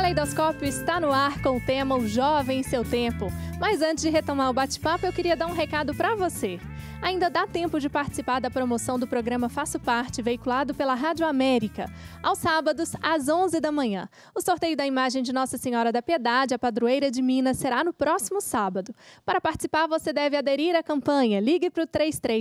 Caleidoscópio está no ar com o tema O Jovem em Seu Tempo. Mas antes de retomar o bate-papo, eu queria dar um recado para você. Ainda dá tempo de participar da promoção do programa Faço Parte, veiculado pela Rádio América, aos sábados, às 11 da manhã. O sorteio da imagem de Nossa Senhora da Piedade, a padroeira de Minas, será no próximo sábado. Para participar, você deve aderir à campanha. Ligue para o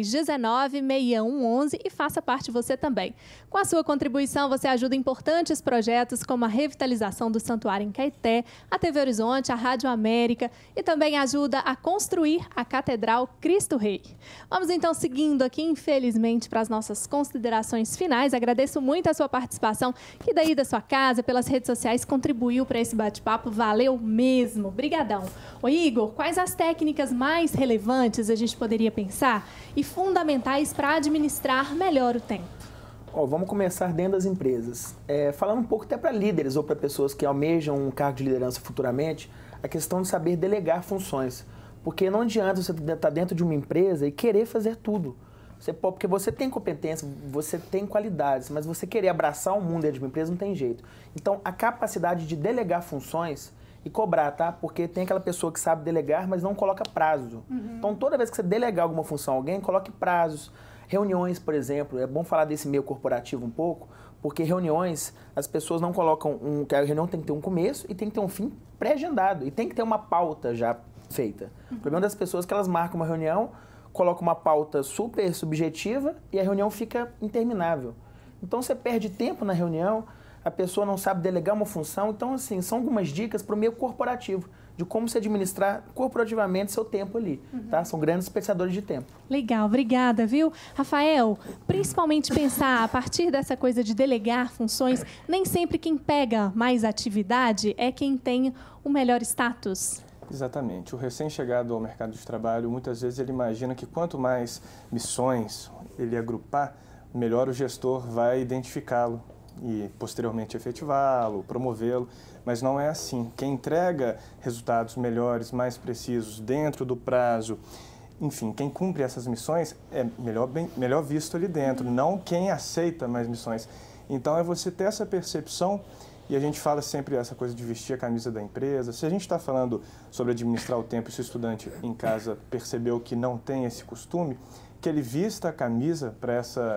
3319-6111 e faça parte você também. Com a sua contribuição, você ajuda importantes projetos como a revitalização do Santuário em Caeté, a TV Horizonte, a Rádio América e também ajuda a construir a Catedral Cristo Rei. Vamos então seguindo aqui, infelizmente, para as nossas considerações finais. Agradeço muito a sua participação, que daí da sua casa, pelas redes sociais, contribuiu para esse bate-papo. Valeu mesmo. Brigadão. Ô Igor, quais as técnicas mais relevantes a gente poderia pensar e fundamentais para administrar melhor o tempo? Vamos começar dentro das empresas. Falando um pouco até para líderes ou para pessoas que almejam um cargo de liderança futuramente, a questão de saber delegar funções. Porque não adianta você estar dentro de uma empresa e querer fazer tudo. Porque você tem competência, você tem qualidades, mas você querer abraçar o mundo dentro de uma empresa não tem jeito. Então, a capacidade de delegar funções e cobrar, tá? Porque tem aquela pessoa que sabe delegar, mas não coloca prazo. Então, toda vez que você delegar alguma função a alguém, coloque prazos. Reuniões, por exemplo, é bom falar desse meio corporativo um pouco, porque reuniões, as pessoas não colocam a reunião tem que ter um começo e tem que ter um fim pré-agendado. E tem que ter uma pauta já feita. O problema das pessoas é que elas marcam uma reunião, colocam uma pauta super subjetiva e a reunião fica interminável. Então, você perde tempo na reunião, a pessoa não sabe delegar uma função. Então, assim, são algumas dicas para o meio corporativo, de como se administrar corporativamente seu tempo ali, tá? São grandes especiadores de tempo. Legal, obrigada, viu? Rafael, principalmente pensar a partir dessa coisa de delegar funções, nem sempre quem pega mais atividade é quem tem o melhor status. Exatamente. O recém-chegado ao mercado de trabalho, muitas vezes ele imagina que quanto mais missões ele agrupar, melhor o gestor vai identificá-lo e posteriormente efetivá-lo, promovê-lo, mas não é assim. Quem entrega resultados melhores, mais precisos, dentro do prazo, enfim, quem cumpre essas missões é melhor visto ali dentro, não quem aceita mais missões. Então é você ter essa percepção. E a gente fala sempre essa coisa de vestir a camisa da empresa. Se a gente está falando sobre administrar o tempo e se o estudante em casa percebeu que não tem esse costume, que ele vista a camisa para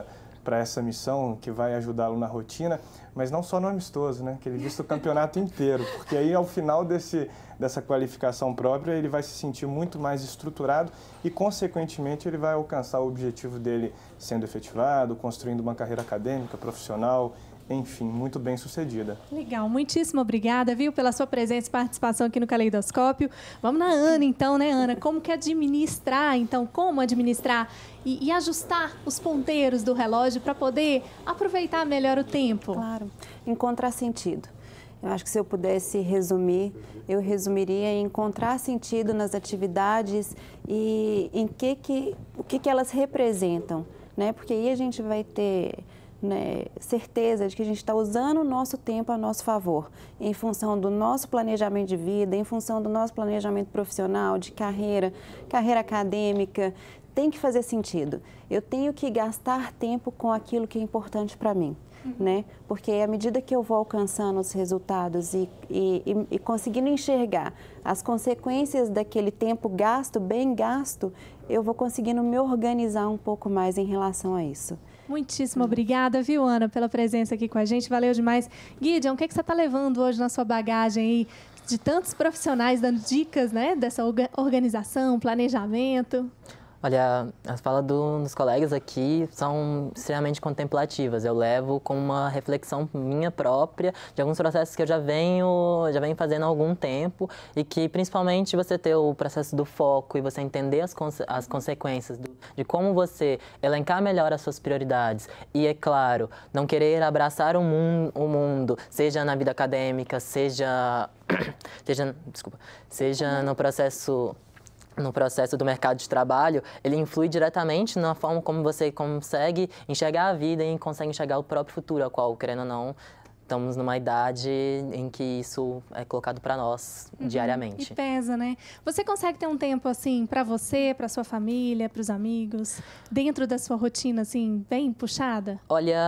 essa missão que vai ajudá-lo na rotina, mas não só no amistoso, né? Que ele vista o campeonato inteiro, porque aí ao final dessa qualificação própria ele vai se sentir muito mais estruturado e, consequentemente, ele vai alcançar o objetivo dele sendo efetivado, construindo uma carreira acadêmica, profissional, enfim, muito bem sucedida. Legal, muitíssimo obrigada, viu, pela sua presença e participação aqui no Caleidoscópio. Vamos na Ana, então, né, Ana? Como administrar e ajustar os ponteiros do relógio para poder aproveitar melhor o tempo? Claro, encontrar sentido. Eu acho que se eu pudesse resumir, eu resumiria em encontrar sentido nas atividades e em o que elas representam, né? Porque aí a gente vai ter certeza de que a gente está usando o nosso tempo a nosso favor, em função do nosso planejamento de vida, em função do nosso planejamento profissional, de carreira acadêmica. Tem que fazer sentido. Eu tenho que gastar tempo com aquilo que é importante para mim, né? Porque à medida que eu vou alcançando os resultados e conseguindo enxergar as consequências daquele tempo gasto, bem gasto, eu vou conseguindo me organizar um pouco mais em relação a isso. Muitíssimo obrigada, viu, Ana, pela presença aqui com a gente. Valeu demais. Gideon, o que você está levando hoje na sua bagagem aí de tantos profissionais dando dicas, né, dessa organização, planejamento? Olha, as falas dos colegas aqui são extremamente contemplativas. Eu levo com uma reflexão minha própria de alguns processos que eu já venho fazendo há algum tempo e que, principalmente, você ter o processo do foco e você entender as consequências de como você elencar melhor as suas prioridades e, é claro, não querer abraçar o mundo, seja na vida acadêmica, seja no processo do mercado de trabalho, ele influi diretamente na forma como você consegue enxergar a vida e consegue enxergar o próprio futuro, ao qual, querendo ou não, estamos numa idade em que isso é colocado para nós diariamente. E pesa, né? Você consegue ter um tempo, assim, para você, para sua família, para os amigos, dentro da sua rotina, assim, bem puxada? Olha,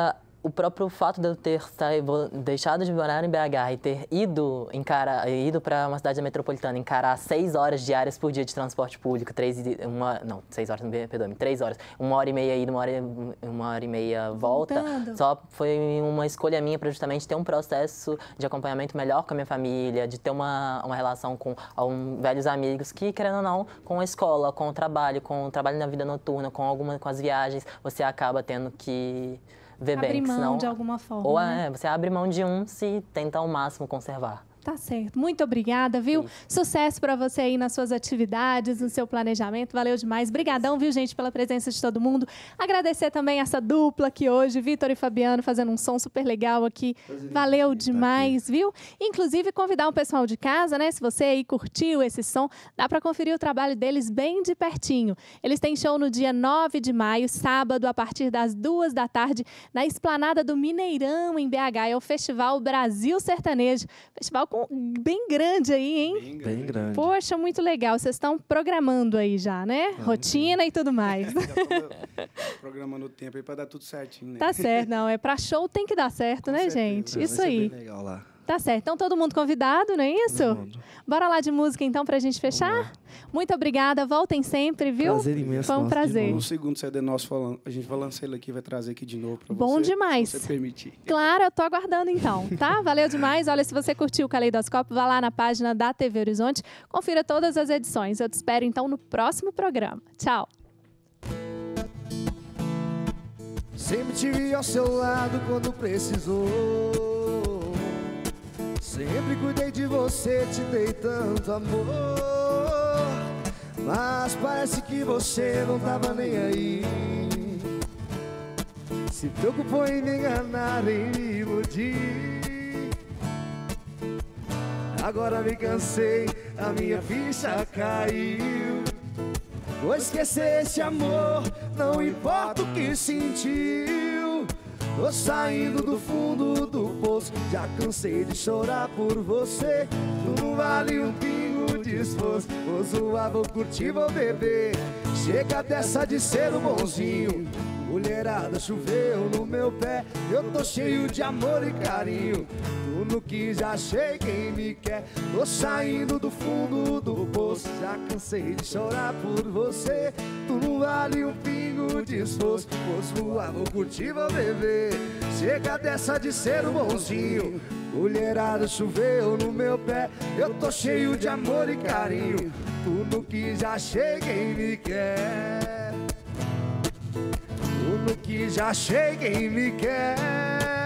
o próprio fato de eu ter deixado de morar em BH e ter ido para uma cidade metropolitana, encarar 6 horas diárias por dia de transporte público, 3 horas, 1h30 ida, 1h30 volta, Voltando. só foi uma escolha minha para justamente ter um processo de acompanhamento melhor com a minha família, de ter uma relação com velhos amigos que, querendo ou não, com a escola, com o trabalho na vida noturna, com as viagens, você acaba tendo que ver Abrir bem, mão senão, de alguma forma, ou né? você abre mão de um se tenta ao máximo conservar. Tá certo. Muito obrigada, viu? Sucesso para você aí nas suas atividades, no seu planejamento. Valeu demais. Brigadão, viu, gente, pela presença de todo mundo. Agradecer também essa dupla aqui hoje, Vitor e Fabiano, fazendo um som super legal aqui. Valeu demais, viu? Inclusive, convidar o pessoal de casa, né? Se você aí curtiu esse som, dá para conferir o trabalho deles bem de pertinho. Eles têm show no dia 9 de maio, sábado, a partir das 2 da tarde, na Esplanada do Mineirão, em BH. É o Festival Brasil Sertanejo. Festival bem grande aí, hein? Bem grande. Poxa, muito legal. Vocês estão programando aí já, né? Rotina e tudo mais. Programando o tempo aí pra dar tudo certinho, né? Tá certo, não. É pra show tem que dar certo, né, gente? Isso Vai ser aí. bem legal lá. Tá certo. Então, todo mundo convidado, não é isso? Todo mundo. Bora lá de música, então, pra gente fechar? Muito obrigada. Voltem sempre, viu? Prazer imenso. Foi um nosso. prazer. No segundo CD nosso, a gente vai lançar ele aqui, vai trazer aqui de novo pra você. Bom demais. Se você permitir. Claro, eu tô aguardando então, tá? Valeu demais. Olha, se você curtiu o Caleidoscópio, vá lá na página da TV Horizonte, confira todas as edições. Eu te espero então no próximo programa. Tchau. Sempre tive ao seu lado quando precisou. Sempre cuidei de você, te dei tanto amor. Mas parece que você não tava nem aí. Se preocupou em me enganar, em me iludir. Agora me cansei, a minha ficha caiu. Vou esquecer esse amor, não importa o que sentiu. Tô saindo do fundo do poço, já cansei de chorar por você. Não vale um pingo de esforço, vou zoar, vou curtir, vou beber. Chega dessa de ser um bonzinho, mulherada choveu no meu pé. Eu tô cheio de amor e carinho, tu não quis, já achei quem me quer. Tô saindo do fundo do poço, já cansei de chorar por você. Tu não vale um pingo de esforço, vou zoar, vou curtir, vou beber. Chega dessa de ser um bonzinho, mulherada choveu no meu pé. Eu tô cheio de amor e carinho, tu não quis, já achei quem me quer. Tu não quis, já achei quem me quer.